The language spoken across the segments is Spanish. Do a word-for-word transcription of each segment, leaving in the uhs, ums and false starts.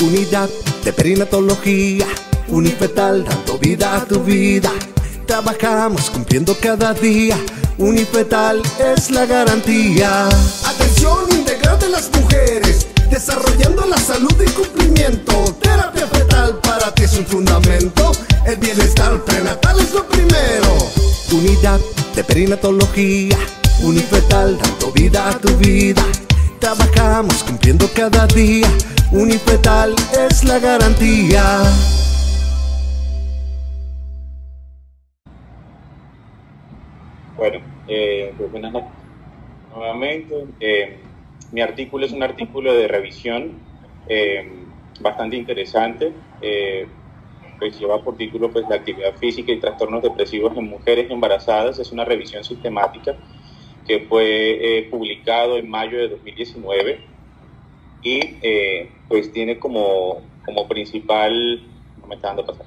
Unidad de perinatología, Unifetal dando vida a tu vida. Trabajamos cumpliendo cada día, Unifetal es la garantía. Atención integral de las mujeres, desarrollando la salud y cumplimiento. Terapia fetal para ti es un fundamento, el bienestar prenatal es lo primero. Unidad de perinatología, Unifetal dando vida a tu vida. Trabajamos cumpliendo cada día, Unifetal es la garantía. Bueno, eh, pues buenas noches nuevamente. Eh, mi artículo es un artículo de revisión eh, bastante interesante. Eh, pues lleva por título pues, la actividad física y trastornos depresivos en mujeres embarazadas. Es una revisión sistemática que fue eh, publicado en mayo de dos mil diecinueve y eh, pues tiene como, como principal... No me está dando pasaje.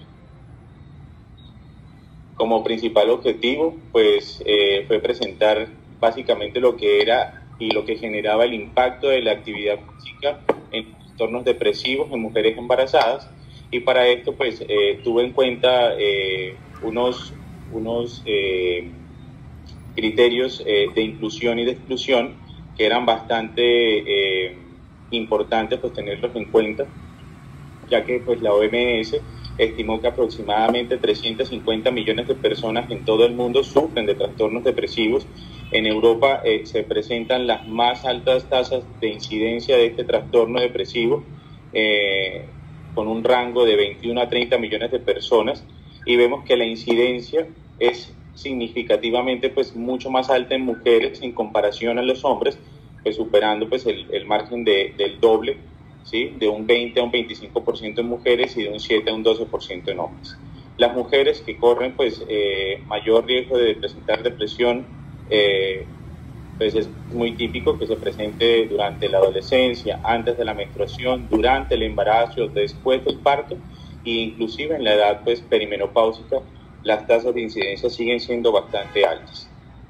Como principal objetivo, pues, eh, fue presentar básicamente lo que era y lo que generaba el impacto de la actividad física en trastornos depresivos en mujeres embarazadas, y para esto, pues, eh, tuve en cuenta eh, unos, unos eh, criterios eh, de inclusión y de exclusión que eran bastante eh, importantes, pues, tenerlos en cuenta, ya que, pues, la O M S estimó que aproximadamente trescientos cincuenta millones de personas en todo el mundo sufren de trastornos depresivos. En Europa eh, se presentan las más altas tasas de incidencia de este trastorno depresivo, eh, con un rango de veintiuno a treinta millones de personas, y vemos que la incidencia es significativamente pues, mucho más alta en mujeres en comparación a los hombres, pues, superando pues, el, el margen de, del doble, ¿sí? De un veinte a un veinticinco por ciento en mujeres y de un siete a un doce por ciento en hombres. Las mujeres que corren pues, eh, mayor riesgo de presentar depresión, eh, pues es muy típico que se presente durante la adolescencia, antes de la menstruación, durante el embarazo, después del parto e inclusive en la edad pues, perimenopáusica. Las tasas de incidencia siguen siendo bastante altas.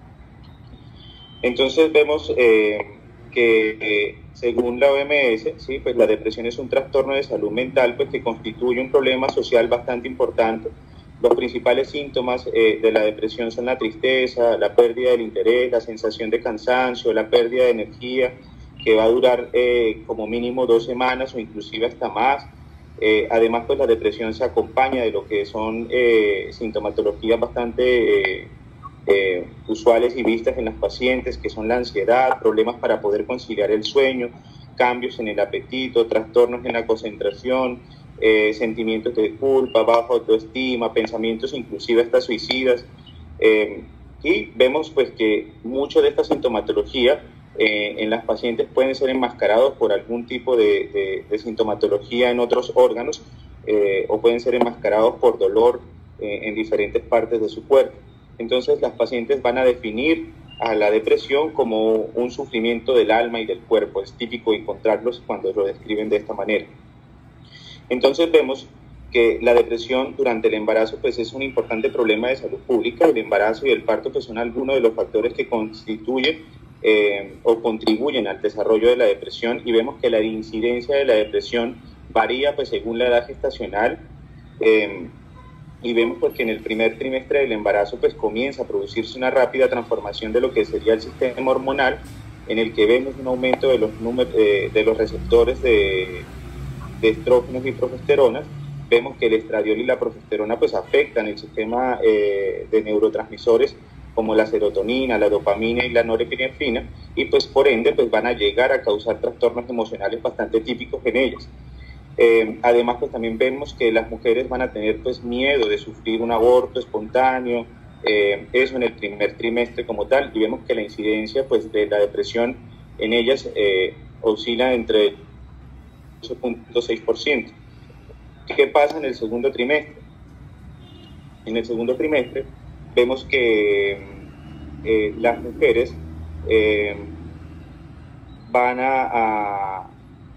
Entonces vemos eh, que eh, según la O M S, ¿sí? Pues la depresión es un trastorno de salud mental pues, que constituye un problema social bastante importante. Los principales síntomas eh, de la depresión son la tristeza, la pérdida del interés, la sensación de cansancio, la pérdida de energía, que va a durar eh, como mínimo dos semanas o inclusive hasta más. Eh, además, pues la depresión se acompaña de lo que son eh, sintomatologías bastante eh, eh, usuales y vistas en las pacientes, que son la ansiedad, problemas para poder conciliar el sueño, cambios en el apetito, trastornos en la concentración, eh, sentimientos de culpa, baja autoestima, pensamientos inclusive hasta suicidas. Eh, y vemos pues que mucho de esta sintomatología Eh, en las pacientes pueden ser enmascarados por algún tipo de, de, de sintomatología en otros órganos eh, o pueden ser enmascarados por dolor eh, en diferentes partes de su cuerpo. Entonces las pacientes van a definir a la depresión como un sufrimiento del alma y del cuerpo. Es típico encontrarlos cuando lo describen de esta manera. Entonces vemos que la depresión durante el embarazo pues, es un importante problema de salud pública. El embarazo y el parto pues, son algunos de los factores que constituyen Eh, o contribuyen al desarrollo de la depresión, y vemos que la incidencia de la depresión varía pues, según la edad gestacional, eh, y vemos pues, que en el primer trimestre del embarazo pues, comienza a producirse una rápida transformación de lo que sería el sistema hormonal, en el que vemos un aumento de los, números, eh, de los receptores de, de estrógenos y progesteronas. Vemos que el estradiol y la progesterona pues, afectan el sistema eh, de neurotransmisores como la serotonina, la dopamina y la norepinefrina, y pues por ende pues van a llegar a causar trastornos emocionales bastante típicos en ellas. Eh, además pues también vemos que las mujeres van a tener pues miedo de sufrir un aborto espontáneo, eh, eso en el primer trimestre como tal, y vemos que la incidencia pues de la depresión en ellas eh, oscila entre el ocho punto seis por ciento. ¿Qué pasa en el segundo trimestre? En el segundo trimestre vemos que eh, las mujeres eh, van a, a...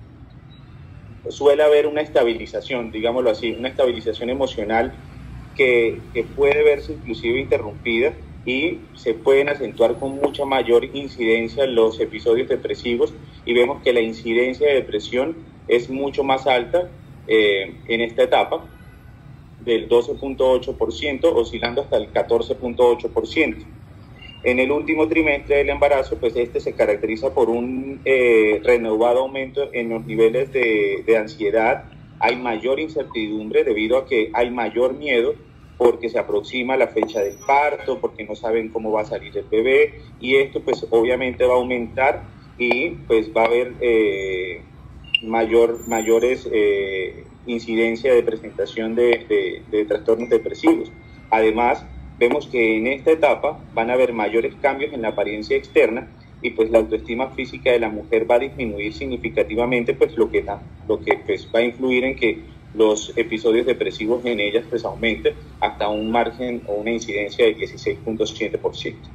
suele haber una estabilización, digámoslo así, una estabilización emocional que, que puede verse inclusive interrumpida, y se pueden acentuar con mucha mayor incidencia los episodios depresivos, y vemos que la incidencia de depresión es mucho más alta eh, en esta etapa, del doce punto ocho por ciento, oscilando hasta el catorce punto ocho por ciento. En el último trimestre del embarazo, pues este se caracteriza por un eh, renovado aumento en los niveles de, de ansiedad. Hay mayor incertidumbre debido a que hay mayor miedo porque se aproxima la fecha del parto, porque no saben cómo va a salir el bebé, y esto pues obviamente va a aumentar y pues va a haber eh, mayor, mayores eh, incidencia de presentación de, de, de trastornos depresivos. Además, vemos que en esta etapa van a haber mayores cambios en la apariencia externa y pues la autoestima física de la mujer va a disminuir significativamente, pues lo que, lo que pues, va a influir en que los episodios depresivos en ellas pues aumenten hasta un margen o una incidencia del dieciséis punto siete por ciento.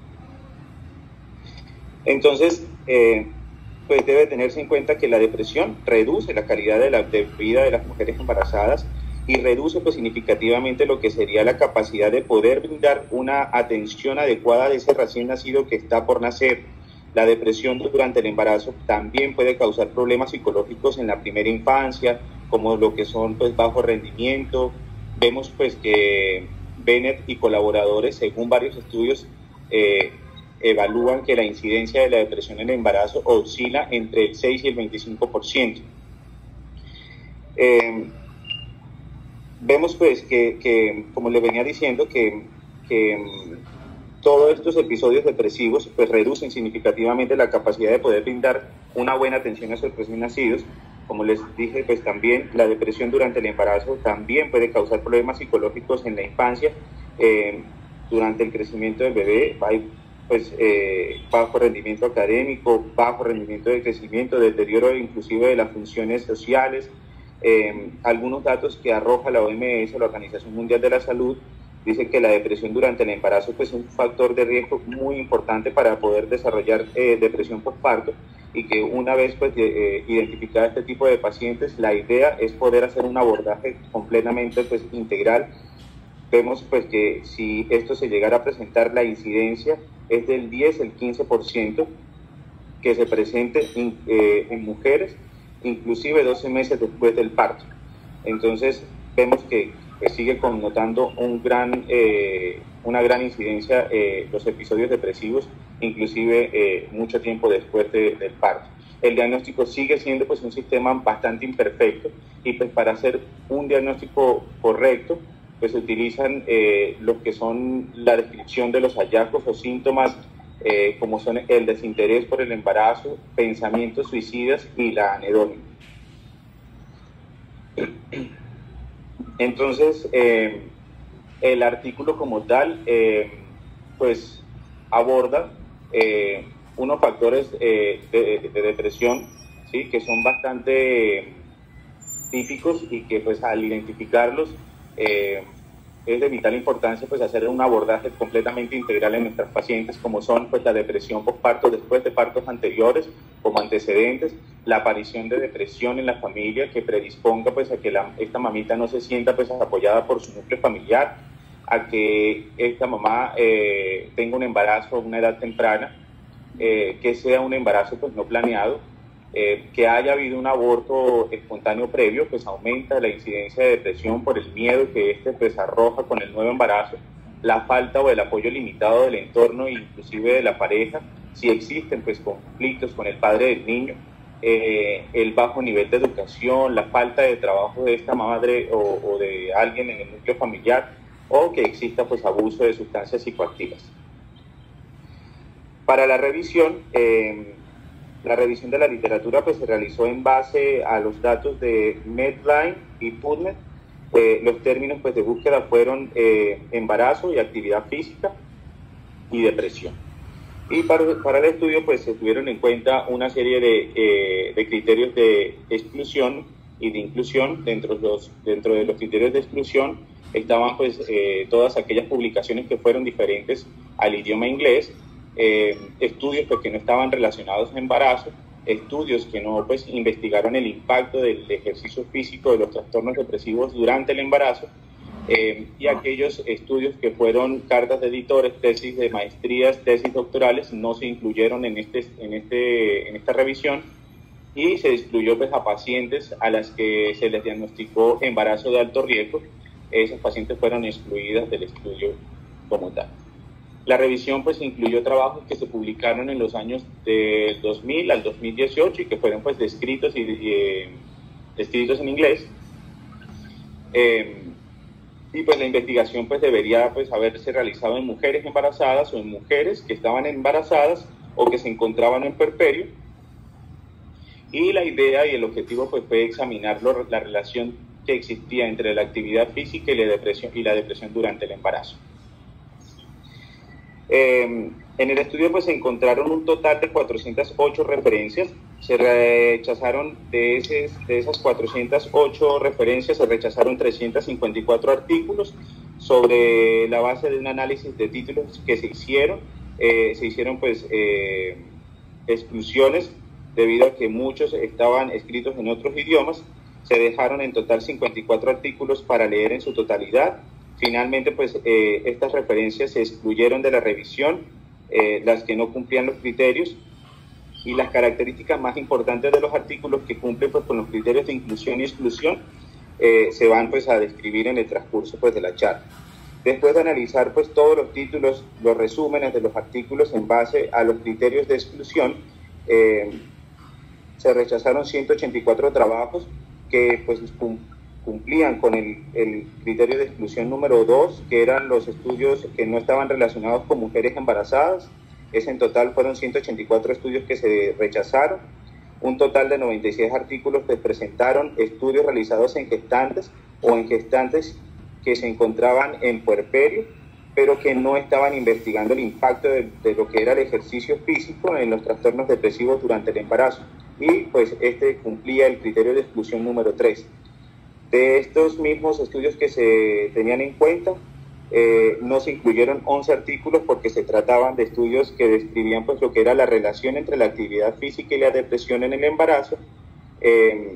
Entonces, eh, pues debe tenerse en cuenta que la depresión reduce la calidad de la de vida de las mujeres embarazadas y reduce pues significativamente lo que sería la capacidad de poder brindar una atención adecuada de ese recién nacido que está por nacer. La depresión durante el embarazo también puede causar problemas psicológicos en la primera infancia, como lo que son pues bajo rendimiento. Vemos pues que Bennett y colaboradores, según varios estudios, eh, evalúan que la incidencia de la depresión en el embarazo oscila entre el seis y el veinticinco por ciento. Eh, vemos pues que, que, como les venía diciendo, que, que todos estos episodios depresivos pues reducen significativamente la capacidad de poder brindar una buena atención a sus recién nacidos. Como les dije, pues también la depresión durante el embarazo también puede causar problemas psicológicos en la infancia. Eh, durante el crecimiento del bebé hay pues eh, bajo rendimiento académico, bajo rendimiento de crecimiento, deterioro inclusive de las funciones sociales. Eh, algunos datos que arroja la O M S, la Organización Mundial de la Salud, dice que la depresión durante el embarazo pues, es un factor de riesgo muy importante para poder desarrollar eh, depresión postparto, y que una vez pues, eh, identificada este tipo de pacientes, la idea es poder hacer un abordaje completamente pues, integral. Vemos pues, que si esto se llegara a presentar, la incidencia es del diez al quince por ciento que se presente in, eh, en mujeres, inclusive doce meses después del parto. Entonces vemos que pues, sigue connotando un gran, eh, una gran incidencia eh, los episodios depresivos, inclusive eh, mucho tiempo después de, del parto. El diagnóstico sigue siendo pues, un sistema bastante imperfecto, y pues, para hacer un diagnóstico correcto pues, se utilizan eh, lo que son la descripción de los hallazgos o síntomas, eh, como son el desinterés por el embarazo, pensamientos suicidas y la anedonia. Entonces, eh, el artículo como tal, eh, pues aborda eh, unos factores eh, de, de depresión, ¿sí? Que son bastante típicos y que pues al identificarlos eh, es de vital importancia pues hacer un abordaje completamente integral en nuestras pacientes, como son pues la depresión postparto después de partos anteriores como antecedentes, la aparición de depresión en la familia que predisponga pues a que la, esta mamita no se sienta pues apoyada por su núcleo familiar, a que esta mamá eh, tenga un embarazo a una edad temprana, eh, que sea un embarazo pues no planeado, eh, que haya habido un aborto espontáneo previo, pues aumenta la incidencia de depresión por el miedo que este pues arroja con el nuevo embarazo, la falta o el apoyo limitado del entorno e inclusive de la pareja, si existen pues conflictos con el padre del niño, eh, el bajo nivel de educación, la falta de trabajo de esta madre o, o de alguien en el núcleo familiar, o que exista pues abuso de sustancias psicoactivas. Para la revisión, eh, la revisión de la literatura pues se realizó en base a los datos de Medline y PubMed. Eh, los términos pues de búsqueda fueron eh, embarazo y actividad física y depresión. Y para, para el estudio pues se tuvieron en cuenta una serie de, eh, de criterios de exclusión y de inclusión. Dentro de los, dentro de los criterios de exclusión estaban pues eh, todas aquellas publicaciones que fueron diferentes al idioma inglés, eh, estudios pues, que no estaban relacionados a embarazo, estudios que no pues investigaron el impacto del ejercicio físico de los trastornos depresivos durante el embarazo, eh, y aquellos estudios que fueron cartas de editores, tesis de maestrías, tesis doctorales, no se incluyeron en, este, en, este, en esta revisión. y se excluyó pues a pacientes a las que se les diagnosticó embarazo de alto riesgo. Esas pacientes fueron excluidas del estudio como tal. La revisión pues incluyó trabajos que se publicaron en los años de dos mil al dos mil dieciocho y que fueron pues descritos, y, y, eh, descritos en inglés. Eh, y pues la investigación pues debería pues haberse realizado en mujeres embarazadas o en mujeres que estaban embarazadas o que se encontraban en puerperio. Y la idea y el objetivo pues fue examinar lo, la relación que existía entre la actividad física y la depresión, y la depresión durante el embarazo. Eh, en el estudio pues se encontraron un total de cuatrocientas ocho referencias. Se rechazaron de, ese, de esas cuatrocientas ocho referencias, se rechazaron trescientos cincuenta y cuatro artículos sobre la base de un análisis de títulos que se hicieron. Eh, se hicieron pues eh, exclusiones debido a que muchos estaban escritos en otros idiomas. Se dejaron en total cincuenta y cuatro artículos para leer en su totalidad. Finalmente, pues, eh, estas referencias se excluyeron de la revisión, eh, las que no cumplían los criterios, y las características más importantes de los artículos que cumplen pues, con los criterios de inclusión y exclusión eh, se van pues, a describir en el transcurso pues, de la charla. Después de analizar pues, todos los títulos, los resúmenes de los artículos en base a los criterios de exclusión, eh, se rechazaron ciento ochenta y cuatro trabajos que pues, cumplían con el, el criterio de exclusión número dos, que eran los estudios que no estaban relacionados con mujeres embarazadas. Ese en total fueron ciento ochenta y cuatro estudios que se rechazaron. Un total de noventa y seis artículos que presentaron estudios realizados en gestantes o en gestantes que se encontraban en puerperio, pero que no estaban investigando el impacto de, de lo que era el ejercicio físico en los trastornos depresivos durante el embarazo. Y pues este cumplía el criterio de exclusión número tres. De estos mismos estudios que se tenían en cuenta, eh, no se incluyeron once artículos porque se trataban de estudios que describían pues lo que era la relación entre la actividad física y la depresión en el embarazo, eh,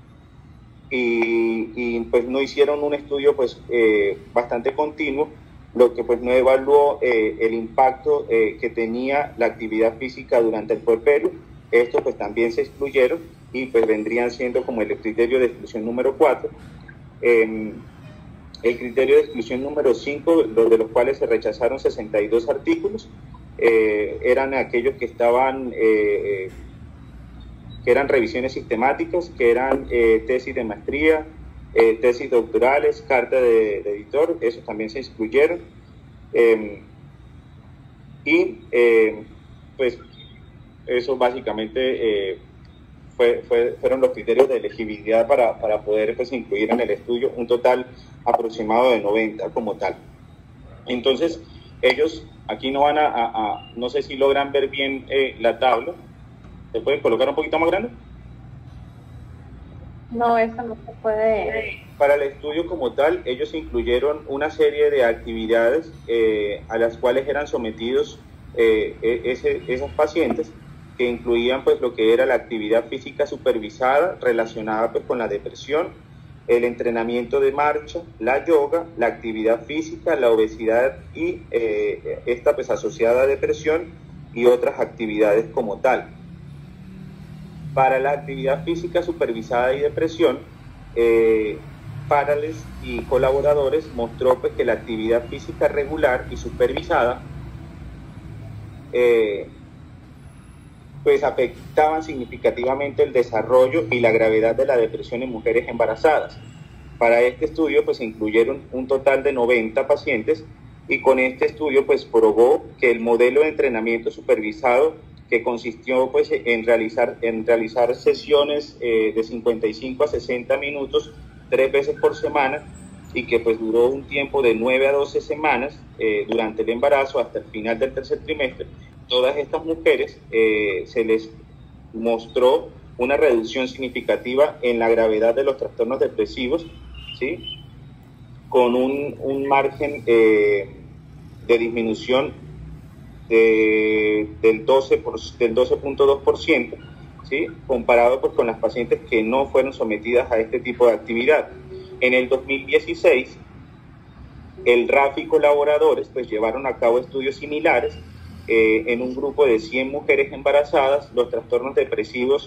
y, y pues no hicieron un estudio pues eh, bastante continuo, lo que pues no evaluó eh, el impacto eh, que tenía la actividad física durante el puerperio. Estos pues también se excluyeron y pues vendrían siendo como el criterio de exclusión número cuatro. Eh, el criterio de exclusión número cinco, de los cuales se rechazaron sesenta y dos artículos, eh, eran aquellos que estaban, eh, que eran revisiones sistemáticas, que eran eh, tesis de maestría, eh, tesis doctorales, carta de, de editor. Esos también se excluyeron. Eh, y eh, pues eso básicamente eh, fue, fue, fueron los criterios de elegibilidad para, para poder pues, incluir en el estudio un total aproximado de noventa como tal. Entonces, ellos aquí no van a, a, a no sé si logran ver bien eh, la tabla. ¿Se puede colocar un poquito más grande? No, eso no se puede. Para el estudio como tal, ellos incluyeron una serie de actividades eh, a las cuales eran sometidos eh, ese, esos pacientes, que incluían pues lo que era la actividad física supervisada relacionada pues con la depresión, el entrenamiento de marcha, la yoga, la actividad física, la obesidad y eh, esta pues asociada a depresión y otras actividades como tal. Para la actividad física supervisada y depresión, eh, Parales y colaboradores mostró pues que la actividad física regular y supervisada eh, pues afectaban significativamente el desarrollo y la gravedad de la depresión en mujeres embarazadas. Para este estudio pues se incluyeron un total de noventa pacientes, y con este estudio pues probó que el modelo de entrenamiento supervisado, que consistió pues en realizar, en realizar sesiones eh, de cincuenta y cinco a sesenta minutos tres veces por semana, y que pues duró un tiempo de nueve a doce semanas eh, durante el embarazo hasta el final del tercer trimestre, todas estas mujeres eh, se les mostró una reducción significativa en la gravedad de los trastornos depresivos, ¿sí? Con un, un margen eh, de disminución de, del doce punto dos por ciento, ¿sí? Comparado pues, con las pacientes que no fueron sometidas a este tipo de actividad. En el dos mil dieciséis, el R A F y colaboradores pues, llevaron a cabo estudios similares. Eh, en un grupo de cien mujeres embarazadas, los trastornos depresivos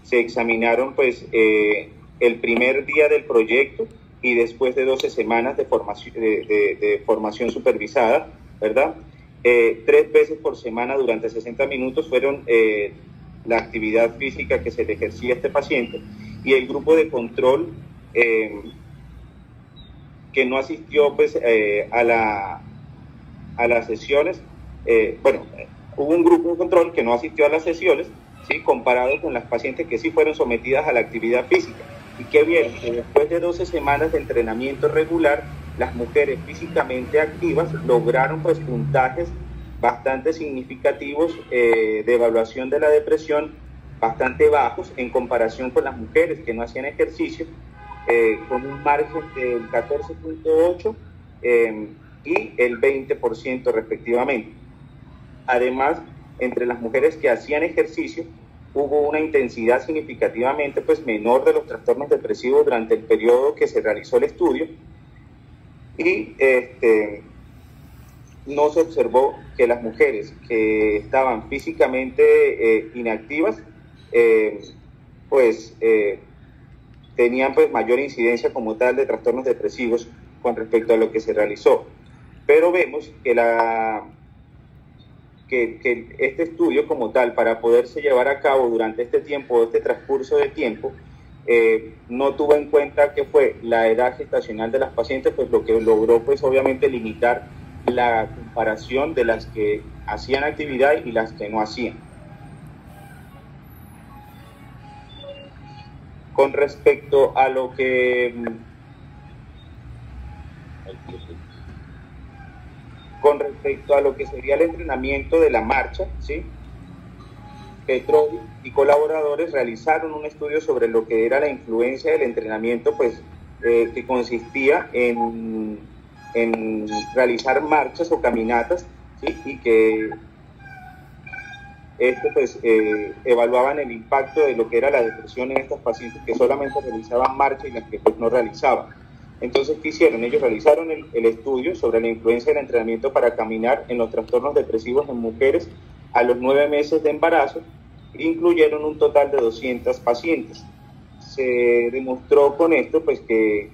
se examinaron pues eh, el primer día del proyecto y después de doce semanas de formación, de, de, de formación supervisada, ¿verdad? Eh, tres veces por semana durante sesenta minutos fueron eh, la actividad física que se le ejercía a este paciente, y el grupo de control eh, que no asistió pues eh, a, la, a las sesiones, eh, bueno, hubo un grupo de control que no asistió a las sesiones, ¿sí?, comparado con las pacientes que sí fueron sometidas a la actividad física. ¿Y qué vieron? Que después de doce semanas de entrenamiento regular, las mujeres físicamente activas lograron pues puntajes bastante significativos eh, de evaluación de la depresión, bastante bajos en comparación con las mujeres que no hacían ejercicio, eh, con un margen del catorce punto ocho eh, y el veinte por ciento respectivamente. Además, entre las mujeres que hacían ejercicio, hubo una intensidad significativamente pues, menor de los trastornos depresivos durante el periodo que se realizó el estudio, y este, no se observó que las mujeres que estaban físicamente eh, inactivas eh, pues eh, tenían pues mayor incidencia como tal de trastornos depresivos con respecto a lo que se realizó. Pero vemos que la Que, que este estudio como tal, para poderse llevar a cabo durante este tiempo, este transcurso de tiempo, eh, no tuvo en cuenta que fue la edad gestacional de las pacientes, pues lo que logró pues obviamente limitar la comparación de las que hacían actividad y las que no hacían. Con respecto a lo que... Con respecto a lo que sería el entrenamiento de la marcha, ¿sí?, Petroli y colaboradores realizaron un estudio sobre lo que era la influencia del entrenamiento, pues, eh, que consistía en, en realizar marchas o caminatas, ¿sí?, y que esto, pues, eh, evaluaban el impacto de lo que era la depresión en estas pacientes que solamente realizaban marcha y las que pues, no realizaban. Entonces, ¿qué hicieron? Ellos realizaron el, el estudio sobre la influencia del entrenamiento para caminar en los trastornos depresivos en mujeres a los nueve meses de embarazo, e incluyeron un total de doscientas pacientes. Se demostró con esto pues, que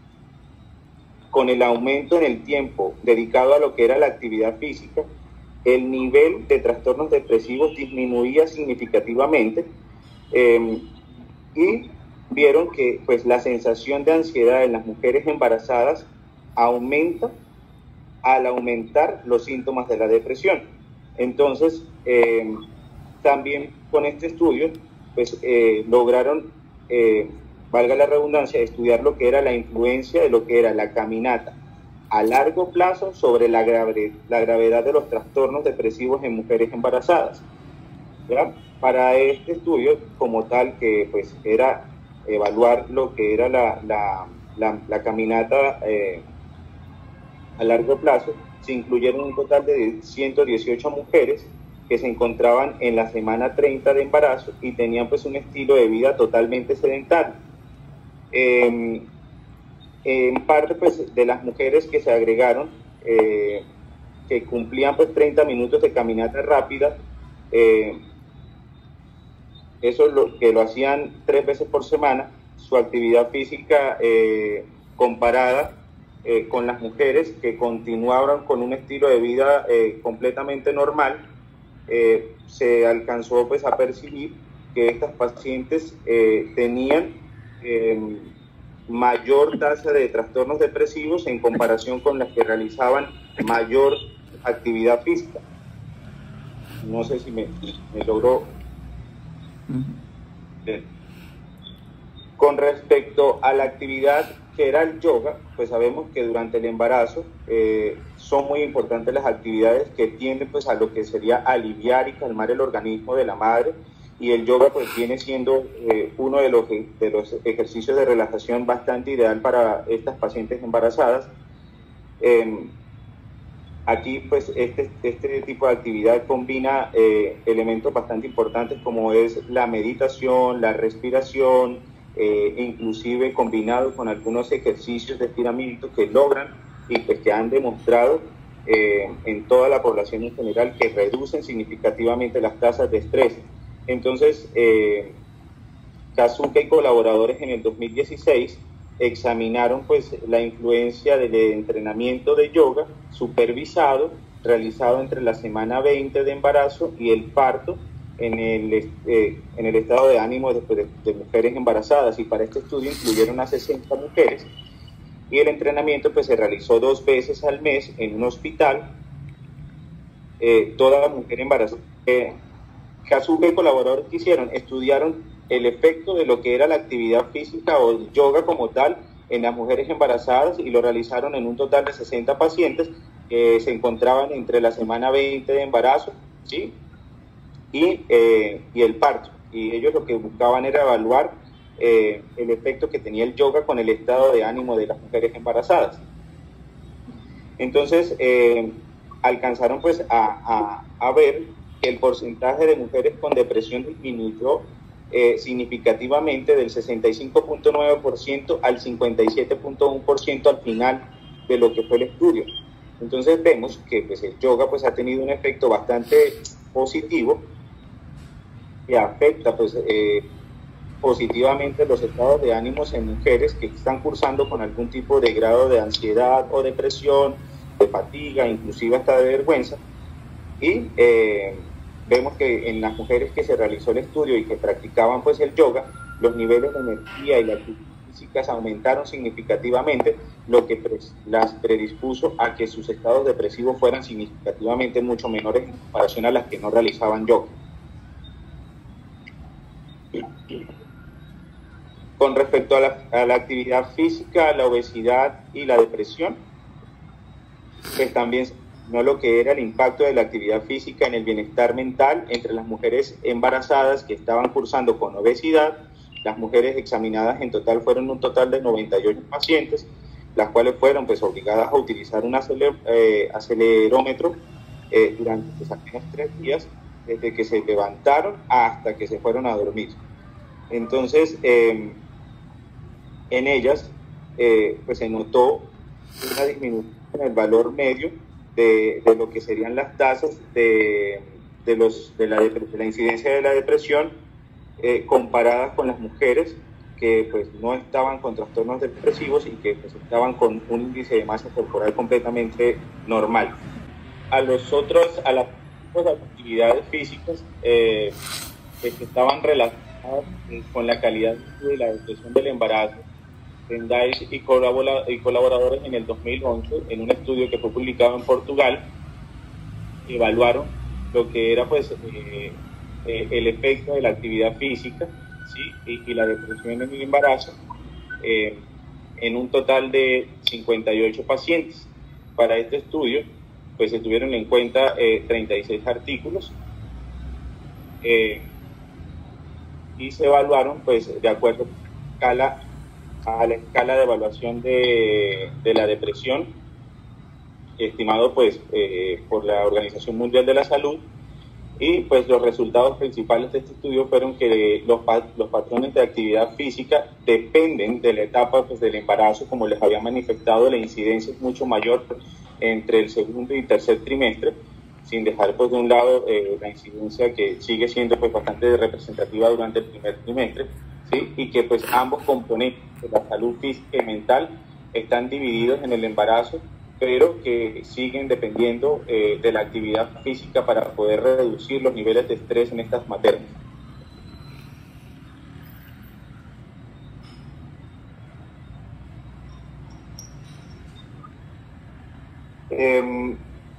con el aumento en el tiempo dedicado a lo que era la actividad física, el nivel de trastornos depresivos disminuía significativamente eh, y vieron que pues, la sensación de ansiedad en las mujeres embarazadas aumenta al aumentar los síntomas de la depresión. Entonces, eh, también con este estudio, pues eh, lograron, eh, valga la redundancia, estudiar lo que era la influencia de lo que era la caminata a largo plazo sobre la, grave, la gravedad de los trastornos depresivos en mujeres embarazadas. ¿Ya? Para este estudio, como tal, que pues era evaluar lo que era la, la, la, la caminata eh, a largo plazo, se incluyeron un total de ciento dieciocho mujeres que se encontraban en la semana treinta de embarazo y tenían pues un estilo de vida totalmente sedentario. Eh, en parte pues de las mujeres que se agregaron, eh, que cumplían pues treinta minutos de caminata rápida, eh, eso es lo que lo hacían tres veces por semana, su actividad física eh, comparada eh, con las mujeres que continuaban con un estilo de vida eh, completamente normal, eh, se alcanzó pues a percibir que estas pacientes eh, tenían eh, mayor tasa de trastornos depresivos en comparación con las que realizaban mayor actividad física. No sé si me, me logró... Bien. Con respecto a la actividad que era el yoga, pues sabemos que durante el embarazo eh, son muy importantes las actividades que tienden pues a lo que sería aliviar y calmar el organismo de la madre, y el yoga pues viene siendo eh, uno de los, de los ejercicios de relajación bastante ideal para estas pacientes embarazadas. Eh, Aquí, pues, este, este tipo de actividad combina eh, elementos bastante importantes como es la meditación, la respiración, eh, inclusive combinado con algunos ejercicios de estiramiento que logran y pues, que han demostrado eh, en toda la población en general que reducen significativamente las tasas de estrés. Entonces, eh, Kazuka y colaboradores en el dos mil dieciséis examinaron pues la influencia del entrenamiento de yoga supervisado realizado entre la semana veinte de embarazo y el parto en el, eh, en el estado de ánimo de, de, de mujeres embarazadas, y para este estudio incluyeron a sesenta mujeres, y el entrenamiento pues se realizó dos veces al mes en un hospital. Eh, toda la mujer embarazada. Eh, Kazuka y colaboradores que hicieron estudiaron el efecto de lo que era la actividad física o el yoga como tal en las mujeres embarazadas, y lo realizaron en un total de sesenta pacientes que se encontraban entre la semana veinte de embarazo, ¿sí? y, eh, y el parto. Y ellos lo que buscaban era evaluar eh, el efecto que tenía el yoga con el estado de ánimo de las mujeres embarazadas. Entonces, eh, alcanzaron pues a, a, a ver que el porcentaje de mujeres con depresión disminuyó eh, significativamente del sesenta y cinco punto nueve por ciento al cincuenta y siete punto uno por ciento al final de lo que fue el estudio. Entonces vemos que pues, el yoga pues, ha tenido un efecto bastante positivo que afecta pues, eh, positivamente los estados de ánimos en mujeres que están cursando con algún tipo de grado de ansiedad o depresión, de fatiga, inclusive hasta de vergüenza. Y eh, vemos que en las mujeres que se realizó el estudio y que practicaban pues el yoga, los niveles de energía y la actividad física aumentaron significativamente, lo que pre las predispuso a que sus estados depresivos fueran significativamente mucho menores en comparación a las que no realizaban yoga. Con respecto a la, a la actividad física, la obesidad y la depresión, pues también no lo que era el impacto de la actividad física en el bienestar mental entre las mujeres embarazadas que estaban cursando con obesidad. Las mujeres examinadas en total fueron un total de noventa y ocho pacientes, las cuales fueron pues obligadas a utilizar un aceler, eh, acelerómetro eh, durante pues, apenas tres días, desde que se levantaron hasta que se fueron a dormir. Entonces, eh, en ellas eh, pues se notó una disminución en el valor medio de, de lo que serían las tasas de, de, los, de, la, de la incidencia de la depresión eh, comparadas con las mujeres que pues no estaban con trastornos depresivos y que pues, estaban con un índice de masa corporal completamente normal. A los otros, a las actividades físicas eh, que estaban relacionadas con la calidad de la depresión del embarazo, Rendais y, colabora, y colaboradores en el dos mil once, en un estudio que fue publicado en Portugal, evaluaron lo que era pues eh, eh, el efecto de la actividad física, ¿sí? y, y la depresión en el embarazo eh, en un total de cincuenta y ocho pacientes. Para este estudio pues se tuvieron en cuenta eh, treinta y seis artículos eh, y se evaluaron pues de acuerdo a la escala a la escala de evaluación de, de la depresión, estimado pues eh, por la Organización Mundial de la Salud, y pues los resultados principales de este estudio fueron que los, los patrones de actividad física dependen de la etapa pues, del embarazo, como les había manifestado. La incidencia es mucho mayor entre el segundo y tercer trimestre, sin dejar pues de un lado eh, la incidencia que sigue siendo pues bastante representativa durante el primer trimestre, ¿sí? Y que pues ambos componentes de la salud física y mental están divididos en el embarazo, pero que siguen dependiendo eh, de la actividad física para poder reducir los niveles de estrés en estas maternas. Eh,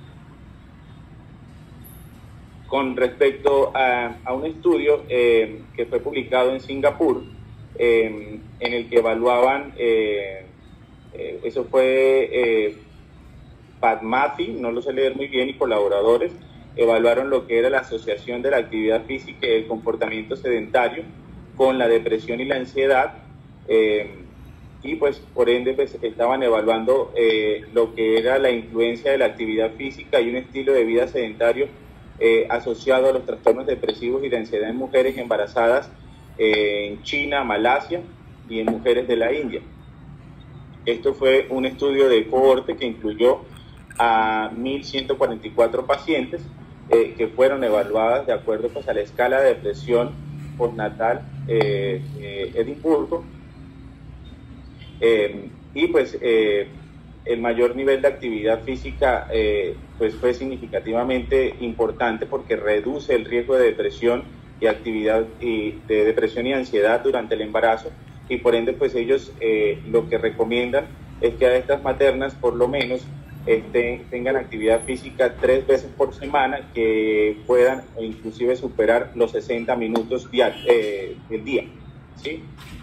con respecto a, a un estudio eh, que fue publicado en Singapur, eh, en el que evaluaban, eh, eh, eso fue eh, Padmathi, no lo sé leer muy bien, y colaboradores, evaluaron lo que era la asociación de la actividad física y el comportamiento sedentario con la depresión y la ansiedad, eh, y pues por ende pues, estaban evaluando eh, lo que era la influencia de la actividad física y un estilo de vida sedentario eh, asociado a los trastornos depresivos y de ansiedad en mujeres embarazadas eh, en China, Malasia y en mujeres de la India. Esto fue un estudio de cohorte que incluyó a mil ciento cuarenta y cuatro pacientes eh, que fueron evaluadas de acuerdo pues, a la escala de depresión postnatal eh, eh, Edimburgo, eh, y pues eh, el mayor nivel de actividad física eh, pues fue significativamente importante porque reduce el riesgo de depresión y actividad y de depresión y ansiedad durante el embarazo, y por ende pues ellos eh, lo que recomiendan es que a estas maternas por lo menos este, tengan actividad física tres veces por semana, que puedan inclusive superar los sesenta minutos diarios, eh, del día, ¿sí?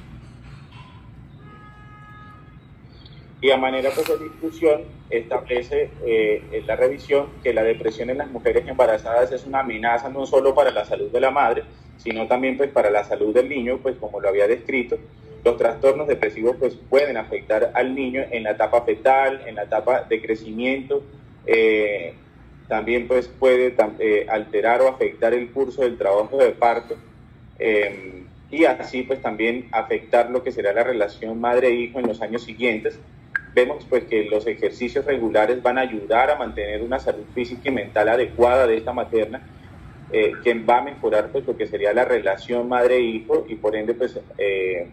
Y a manera pues, de discusión establece eh, en la revisión que la depresión en las mujeres embarazadas es una amenaza no solo para la salud de la madre, sino también pues, para la salud del niño, pues como lo había descrito. Los trastornos depresivos pues, pueden afectar al niño en la etapa fetal, en la etapa de crecimiento, eh, también pues, puede eh, alterar o afectar el curso del trabajo de parto, eh, y así pues, también afectar lo que será la relación madre-hijo en los años siguientes. Vemos pues que los ejercicios regulares van a ayudar a mantener una salud física y mental adecuada de esta materna, eh, que va a mejorar pues lo que sería la relación madre-hijo y por ende pues eh,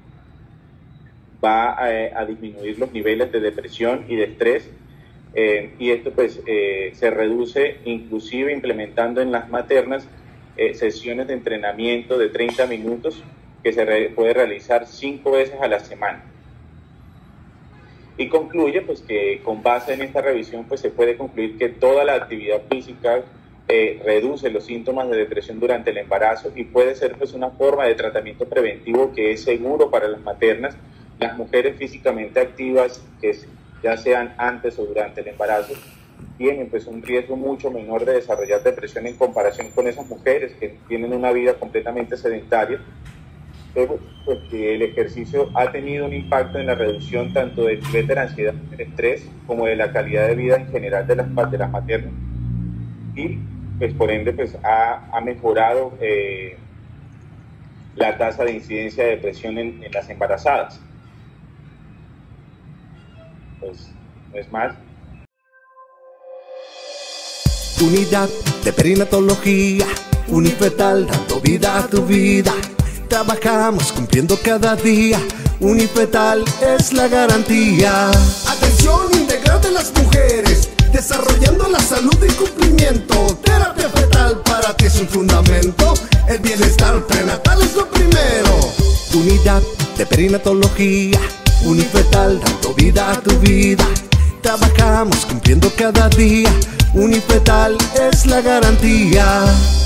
va a, a disminuir los niveles de depresión y de estrés, eh, y esto pues eh, se reduce inclusive implementando en las maternas eh, sesiones de entrenamiento de treinta minutos que se re- puede realizar cinco veces a la semana. Y concluye pues que con base en esta revisión pues se puede concluir que toda la actividad física eh, reduce los síntomas de depresión durante el embarazo y puede ser pues una forma de tratamiento preventivo que es seguro para las maternas. Las mujeres físicamente activas, que ya sean antes o durante el embarazo, tienen pues un riesgo mucho menor de desarrollar depresión en comparación con esas mujeres que tienen una vida completamente sedentaria. Pues que el ejercicio ha tenido un impacto en la reducción tanto del nivel de la ansiedad y del estrés como de la calidad de vida en general de las, de las maternas, y pues por ende pues ha, ha mejorado eh, la tasa de incidencia de depresión en, en las embarazadas. Pues no es más. Unidad de Perinatología Unifetal, dando vida a tu vida. Trabajamos cumpliendo cada día. Unifetal es la garantía. Atención integral de las mujeres, desarrollando la salud y cumplimiento. Terapia fetal para ti es un fundamento. El bienestar prenatal es lo primero. Unidad de Perinatología Unifetal, dando vida a tu vida. Trabajamos cumpliendo cada día. Unifetal es la garantía.